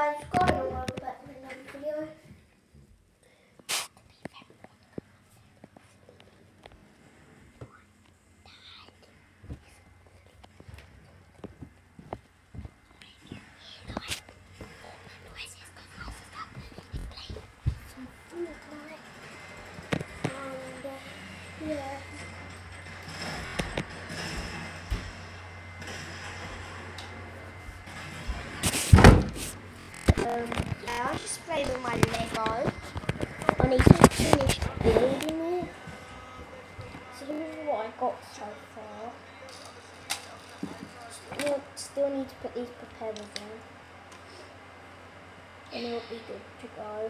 guys, go on, welcome back to another video. Yeah. Yeah, I just played with my Lego. I need to finish building it. So this is what I got so far. Still need to put these propellers on. And it'll be good to go.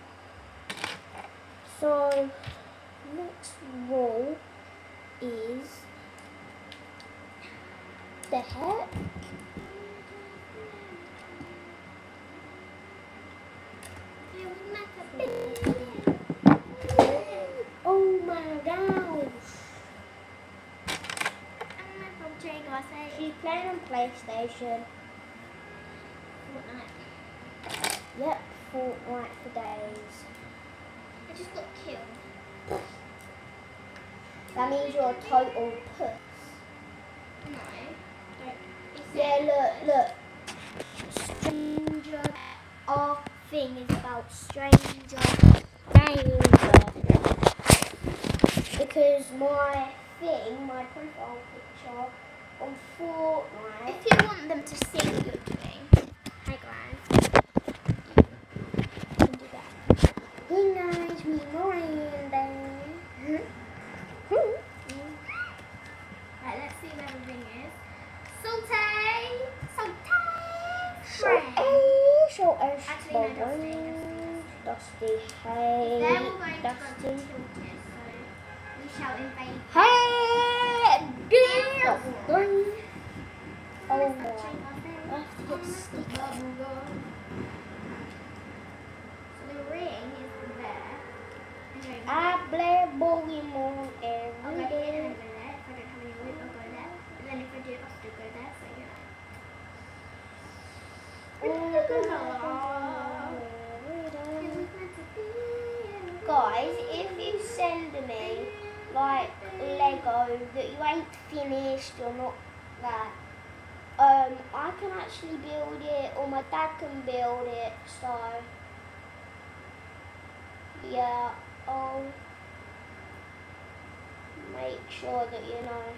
So next rule is the heck. Oh my gosh. She's playing on PlayStation. Fortnite. Yep, Fortnite for days. I just got killed. That means you're a total puss. No. Yeah, look. Stranger. Our thing is about stranger danger. Because my profile picture on Fortnite. If you want them to see what you're doing, hey guys, you can do that. He knows me more than Right, let's see where the ring is. Saute! Actually, no, Dusty, hey, Then we're going to go Dusty. to Tilted, so we shall invade. Hey, Deal! Oh my, I have to get sticky. So the ring is there. Okay, I play Pokemon I'll every go here day. and go there. If I don't have any wood, I'll go there. And then if I do, I'll still go there. So you know. Guys, if you send me like Lego that you ain't finished or not that, I can actually build it, or my dad can build it. So yeah, I'll make sure that you know.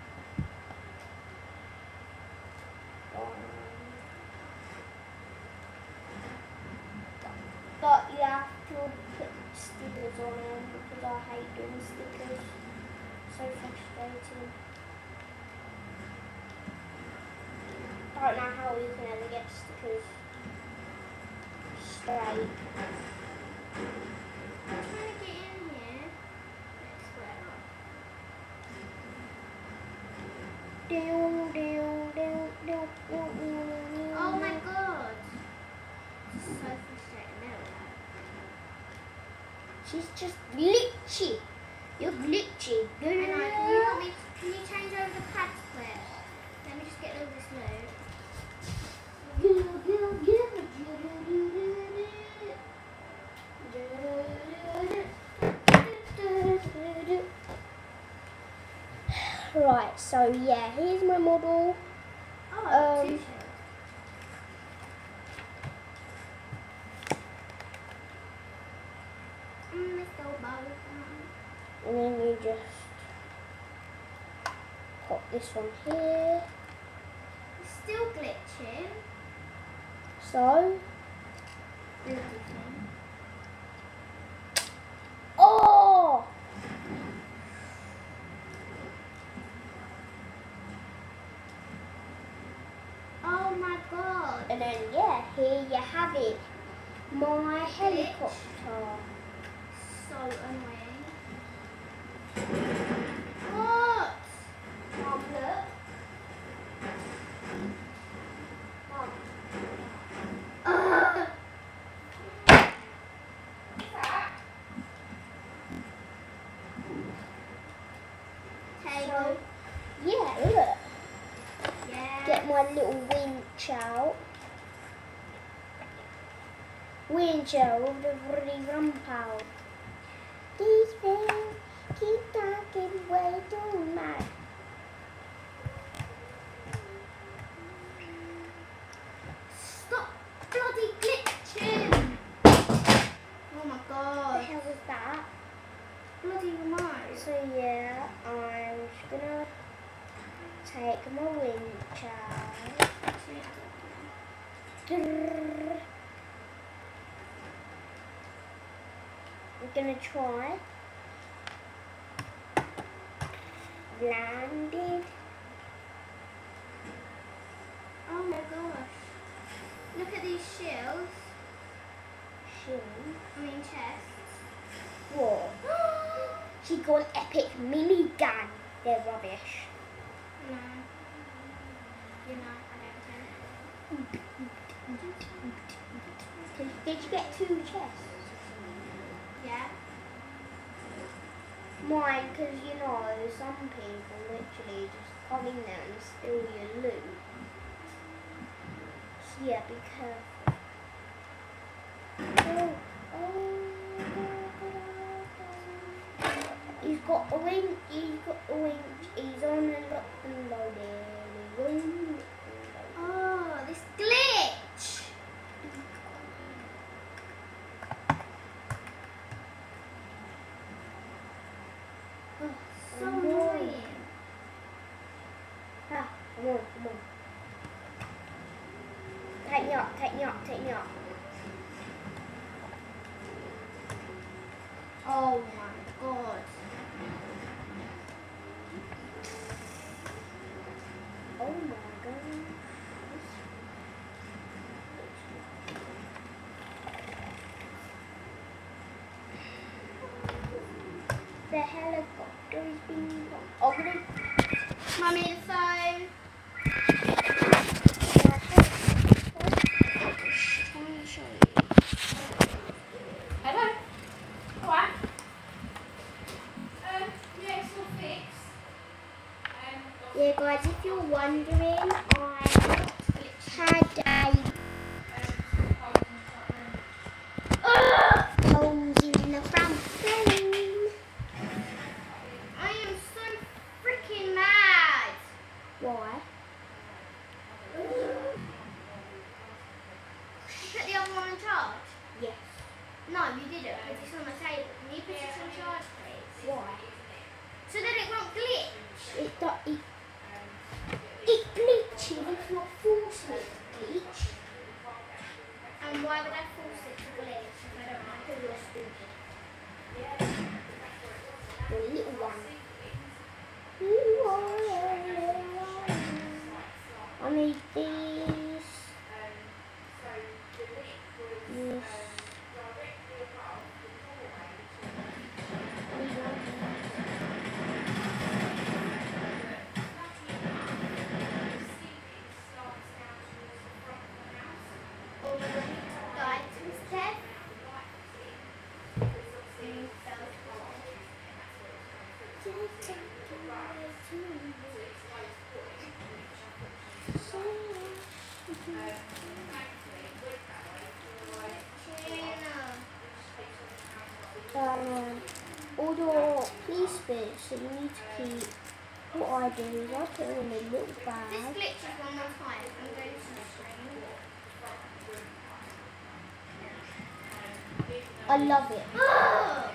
But you have to put stickers on them because I hate doing stickers. So frustrating. I don't know how you can ever get stickers straight. I'm trying to get in here. Let's square up. Oh my god. This is so frustrating. There we go. She's just glitchy. You're glitchy. I know. Can you change over the pads, please? Let me just get all this load. Right, so yeah, here's my model. Oh, two shields. And then you just pop this one here. It's still glitching. So, oh! Oh my god. And then yeah, here you have it. My helicopter. So annoying. What? Mom, look. Mom. Table. Yeah, look. Yeah. Get my little winch out. wind chill with the really rump out. These things keep talking way too much. Stop bloody glitching! Oh my What the god. hell was that? Bloody remote. So yeah, I'm just gonna take my wind chill. I'm gonna try. Landed. Oh my gosh. Look at these shields. Shield. I mean chests. What? She got an epic minigun. They're rubbish. No. You know, I don't care. Did you get 2 chests? Yeah. Mine, because you know, some people literally just come in there and steal your loot. So yeah, be careful. He's got a wing, he's on and loaded. Oh, this glitch. Oh, So annoying. Ah, come on. Take me up. Oh my god. Oh my god. The helicopter is being opened. Mummy, the phone. Hello. Alright. Yeah, it's all fixed. Yeah, guys, if you're wondering, I had a holes in the front frame. I am so freaking mad. Why? You put the other one on charge? Yes. No, you didn't, because it's on the table. Can you put it on charge, please? Why? So that it won't glitch. It glitches if you're forcing it to glitch. And why would I force it to glitch if I don't like it? You're stupid. The little one. I need these. Yes. The items there. Although these bits that you need to keep, what I do is I put them in a little This bag. glitches one more time. I'm going to the screen. I love it. Oh!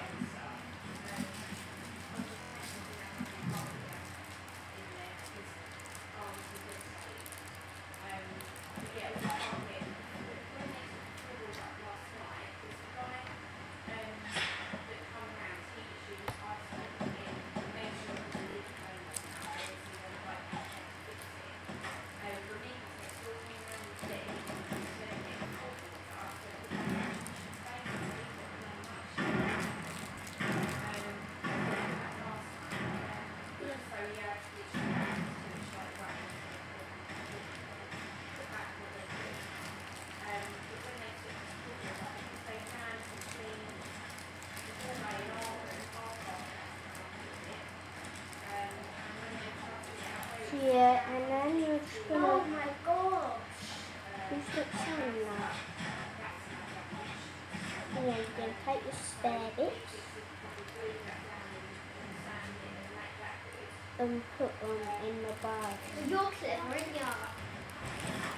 Yeah, and then you're just Oh gonna my gosh. just stop saying that. And then you're going to take your spare bits and put them in the bag. You're clever, aren't you?